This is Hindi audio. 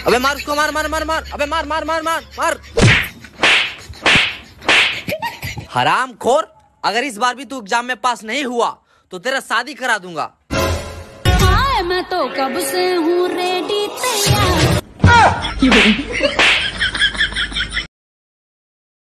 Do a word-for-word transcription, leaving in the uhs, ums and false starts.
अबे मार उसको, मार मार मार मार, अबे मार मार मार मार मार। हराम खोर, अगर इस बार भी तू एग्जाम में पास नहीं हुआ तो तेरा शादी करा दूंगा। हाँ, मैं तो कब से हूँ रेडी तैयार।